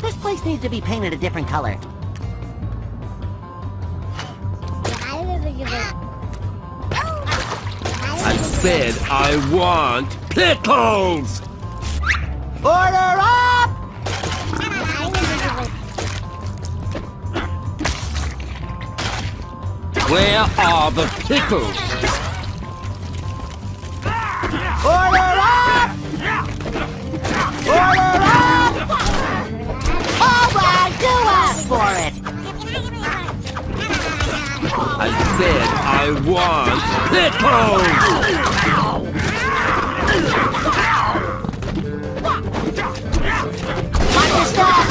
This place needs to be painted a different color. I said I want pickles! Order up! Where are the pickles? Order up! Order up! All right, do ask for it! I said I want pickles! Watch your step!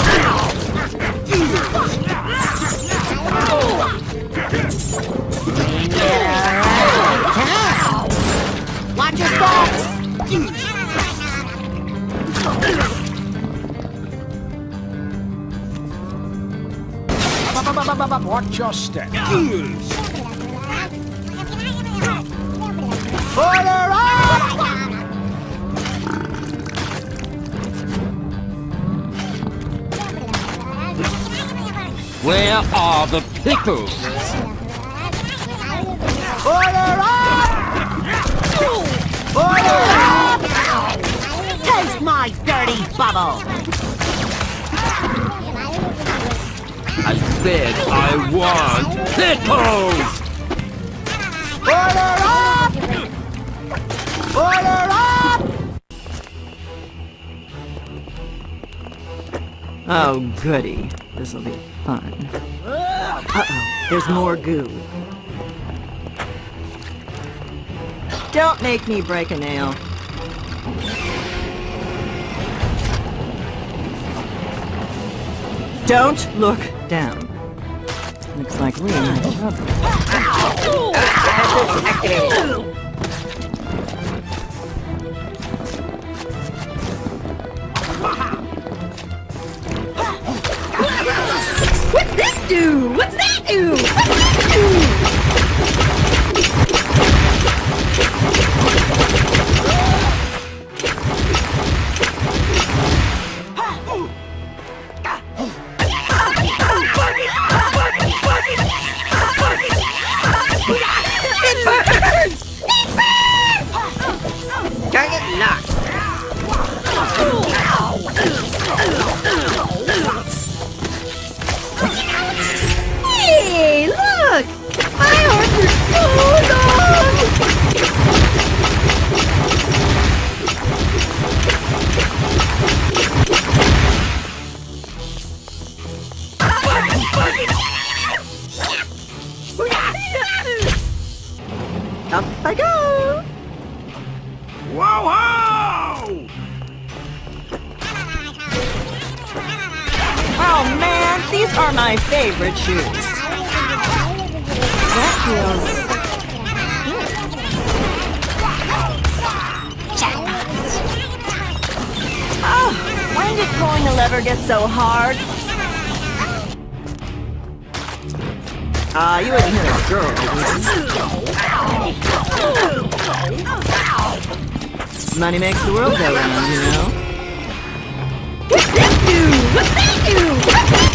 Bring it around town! Watch your step! Watch your step. Order up! Where are the pickles? Order up! Order up! Taste my dirty bubble! I said I want pickles! Order up! Order up! Oh, goody. This'll be fun. Uh-oh, there's more goo. Don't make me break a nail. Don't look down. Looks like we might have trouble. What's this do? What's that do? What's that do? Hey, look! My arms are so long! Up I go! Whoa, whoa! Oh man, these are my favorite shoes. That feels... Oh, when did pulling the lever get so hard? You wouldn't hit a girl, would you? Money makes the world go round, you know? What's that do? What's that do? What's that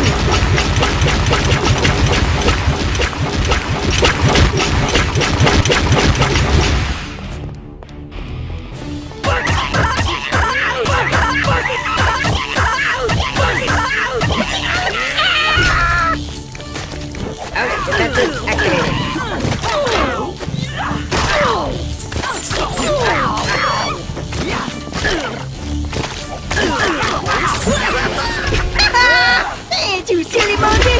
Ain't you silly monkey?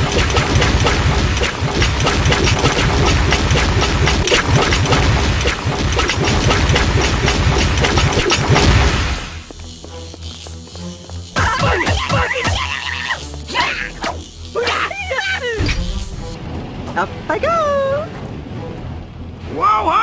Up I go! Whoa, whoa!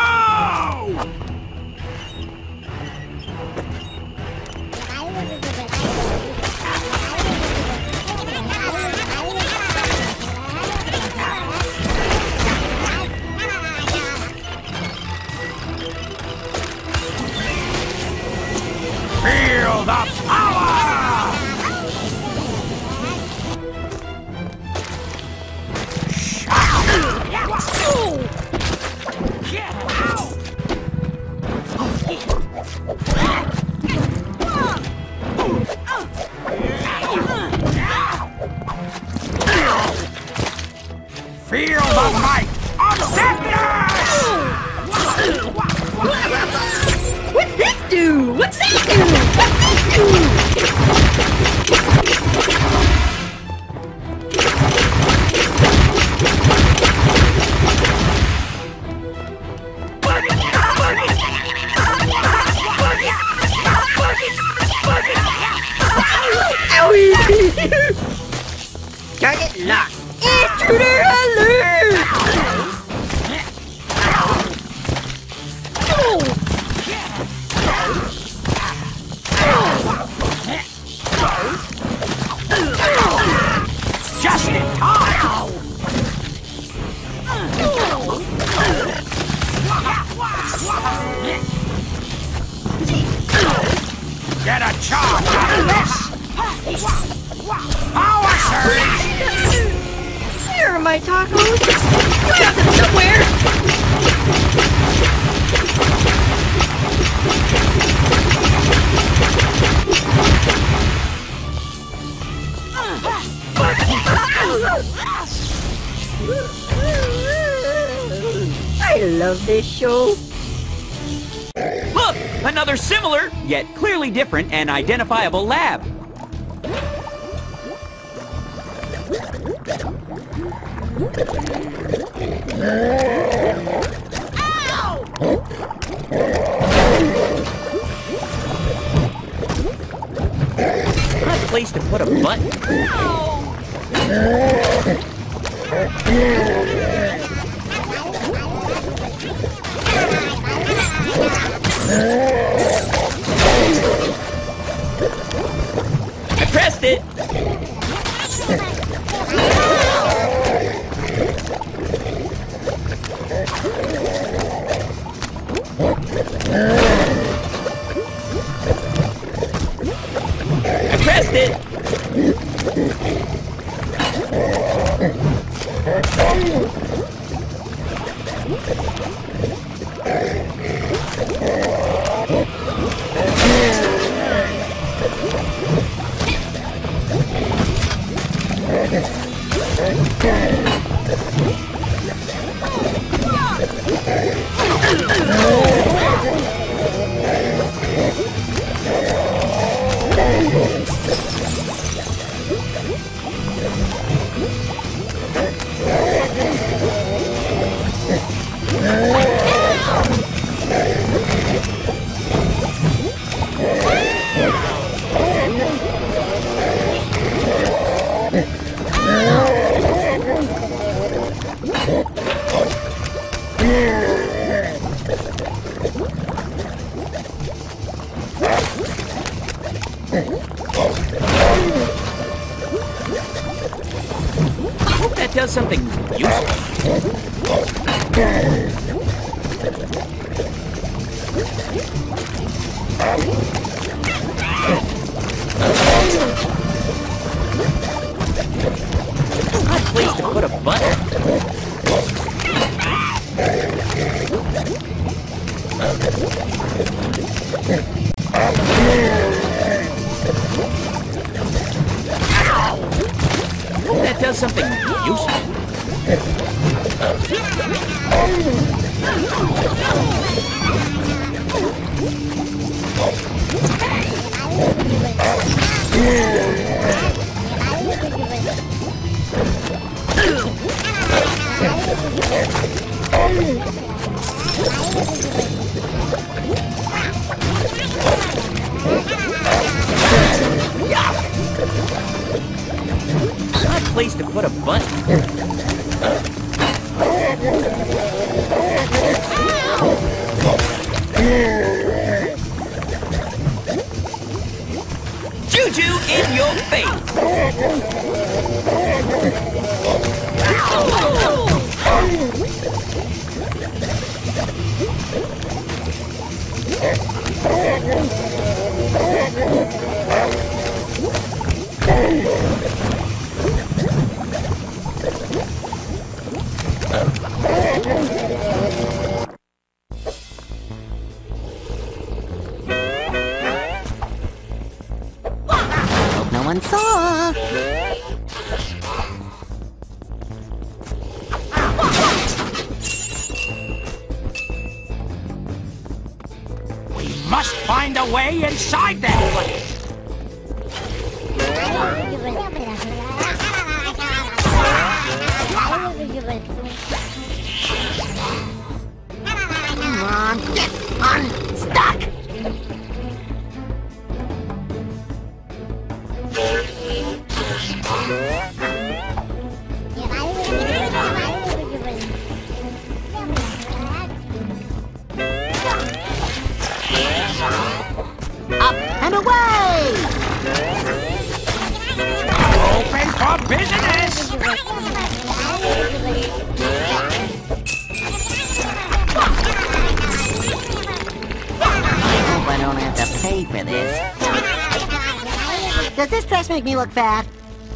Feel the power! heroes on mic! On standard! What's this do? What's that do? What's this do? Target locked. Intruder alert! Just in time! Get a charge out of this! Power surge! Here are my tacos. You got them somewhere. I love this show. Look! Another similar, yet clearly different and identifiable lab. Odd place to put a button. I pressed it. I pressed it. That does something useful. Odd place to put a button. That does something useful. Odd place to put a button. Juju in your face! Hope no one saw. find a way inside that place. Come on, get unstuck! Up and away! Open for business! I hope I don't have to pay for this. Does this dress make me look fat?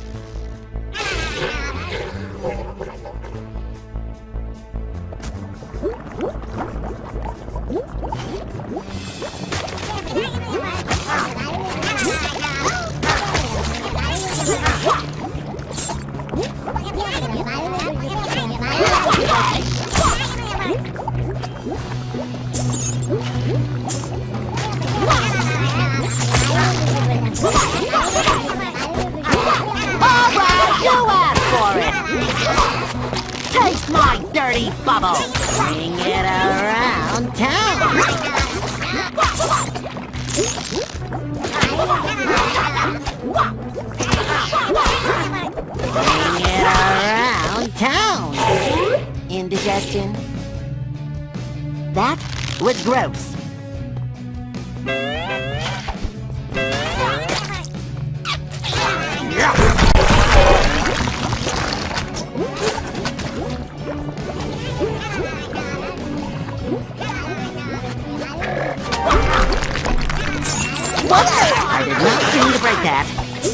Taste my dirty bubble! Bring it around town! Bring it around town! Indigestion? That was gross. Whoops! I did not mean to break that.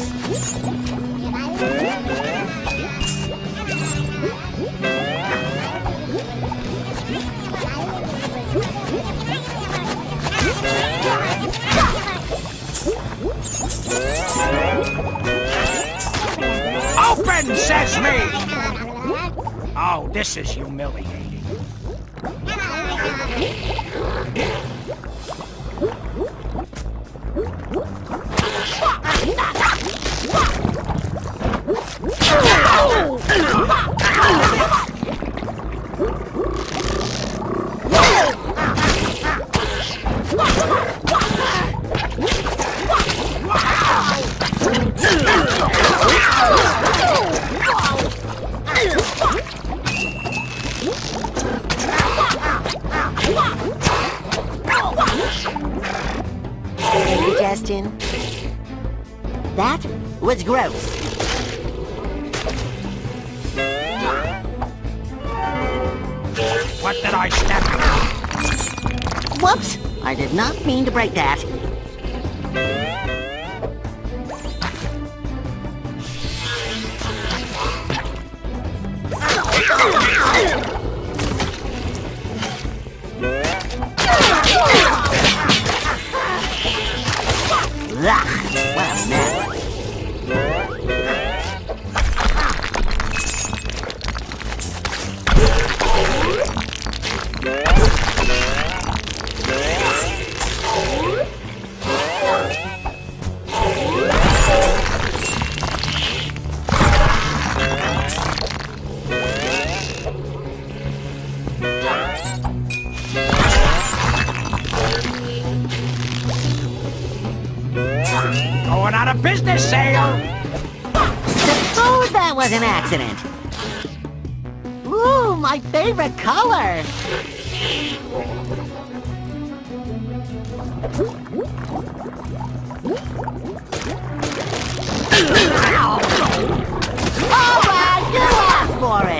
Open, Sesame! Oh, this is humiliating. Indigestion? That was gross. What did I step in? Whoops! I did not mean to break that. Ugh, what a mess. Going on a business sale! Suppose that was an accident. Ooh, my favorite color! All right, you asked for it!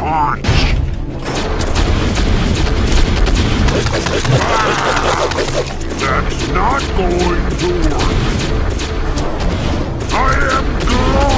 punch. That's not going to work. I am glowing.